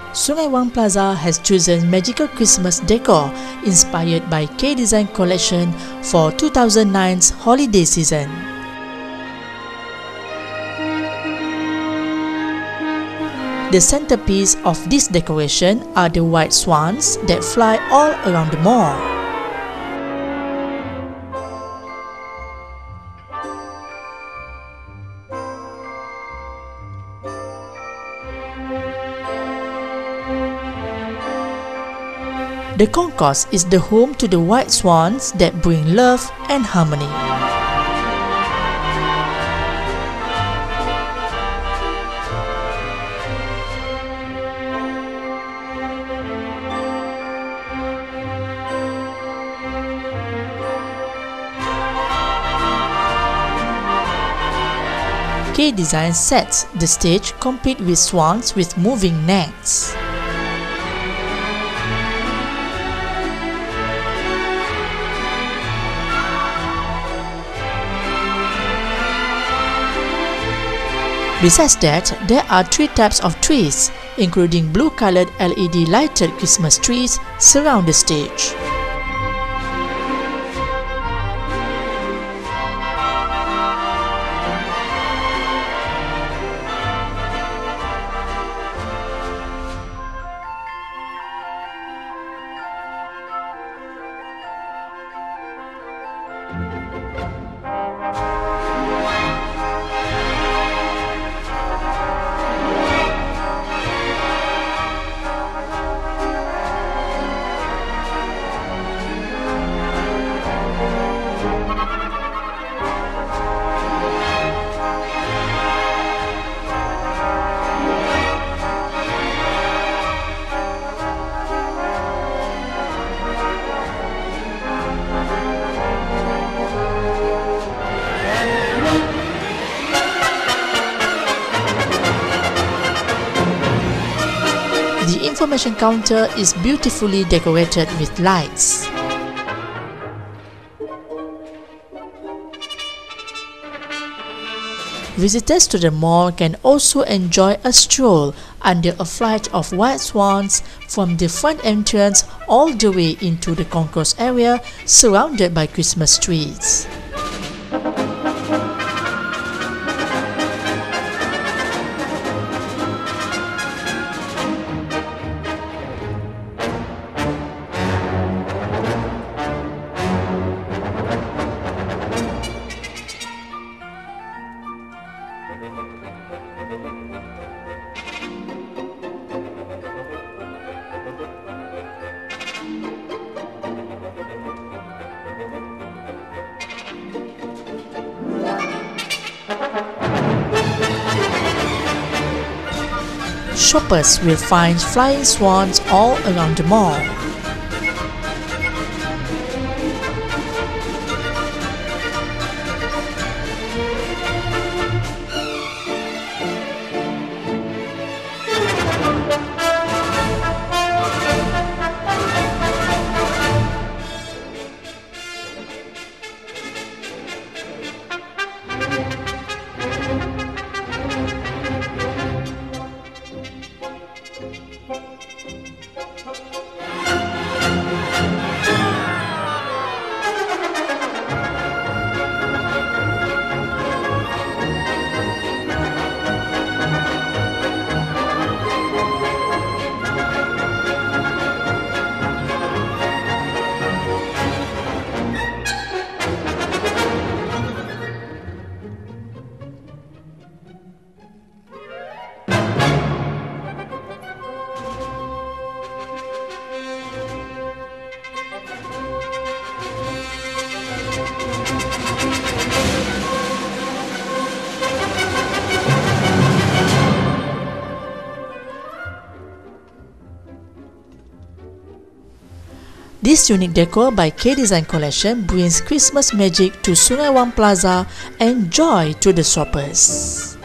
Sungei Wang Plaza has chosen magical Christmas decor inspired by K Design collection for 2009's holiday season. The centerpiece of this decoration are the white swans that fly all around the mall. The concourse is the home to the white swans that bring love and harmony. K Design sets the stage complete with swans with moving necks. Besides that, there are 3 types of trees, including blue-colored LED lighted Christmas trees surround the stage. The information counter is beautifully decorated with lights. Visitors to the mall can also enjoy a stroll under a flight of white swans from the front entrance all the way into the concourse area surrounded by Christmas trees. Shoppers will find flying swans all around the mall. This unique decor by K Design collection brings Christmas magic to Sungei Wang Plaza and joy to the shoppers.